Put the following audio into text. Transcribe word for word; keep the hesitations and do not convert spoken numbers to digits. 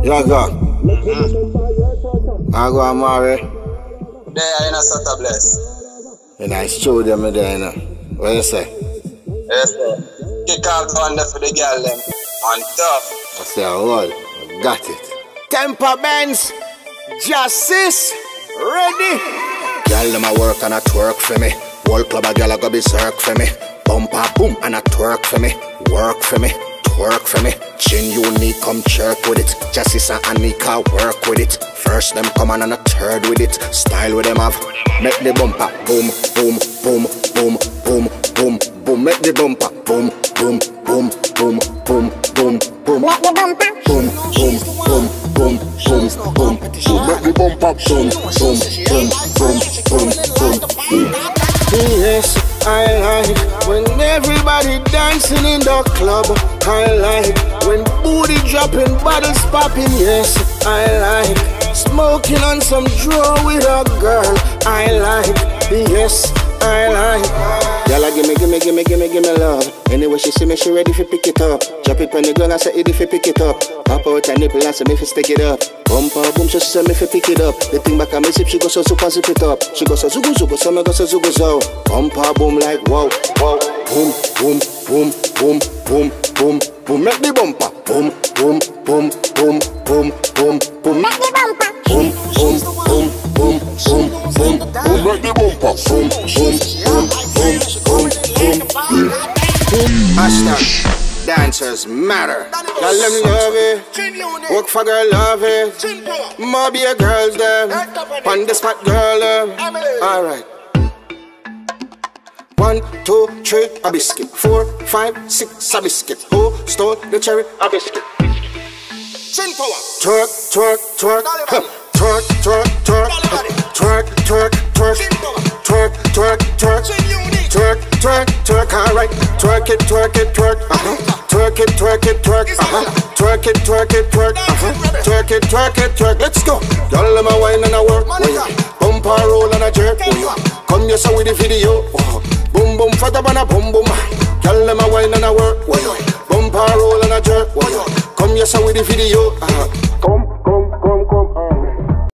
Yeah, go. Mm-hmm. I go, I'm alright. There, in a sort of bless. And I showed them there, you know. What you say? Yes, sir. Kick out one there for the girl, them. On top. I say, well, got it. Temper Benz, Justice, ready. Girl, them a work and a twerk for me. Whole club a girl a go berserk for me. Bumper boom and a twerk for me. Work for me, twerk for me. Chin unique, come chirk with it. Justice and Anika work with it. First them come on and a third with it. Style with them have. Make the bumper boom, boom, boom, boom, boom, boom, boom. Make the bumper boom, boom, boom, boom, boom, boom, boom. Make the bumper boom, boom, boom, boom, boom, boom, boom. Make the bumper boom, boom, boom, boom, boom, boom, boom. Yes, I like when everybody dancing in the club. I like when booty dropping, bottles popping. Yes, I like smoking on some draw with a girl. I like, yes, I like. Y'all gimme, gimme, gimme, gimme, gimme love. Anyway, she see me, she ready for pick it up. Drop it on the ground, I say it if you pick it up. Pop out her nipple and say me fi stick it up. Bumper boom, she say me fi pick it up. The thing back on me zip, she go so super zip it up. She go so zugu zugu, so me go so zugu zo. Bumper boom like wow, wow. Boom, boom, boom, boom, boom, boom, boom. Make the bumper boom, boom, boom, boom, boom, boom, boom. Make the bumper boom, boom, boom, boom, boom, boom, boom. Make the bumper boom, boom, boom, boom, boom, boom, boom. Hashtag dancers matter. Y'all let me love it. Work for girl, love it. More be a girls them. On the spot girl them. Alright. One, two, three, a biscuit. Four, five, six, a biscuit. Who stole the cherry? A biscuit. Chin power. Twerk, twerk, twerk. Huh. Twerk, twerk, twerk. Twerk, twerk, twerk. Twerk, twerk, twerk. Twerk, twerk, twerk. Alright. Twerk it, twerk it, twerk. Uh-huh. Twerk it, twerk it, twerk. Uh-huh. Twerk it, twerk it, twerk. Uh-huh. Twerk it, twerk it, twerk. Let's go. Y'all let me wine and I work. Bumper roll and a jerk. Come here so with the video. Boom boom fata bana boom boom. Y'all let me wine and I work. Bumper roll and a jerk. Come here so with the video. Come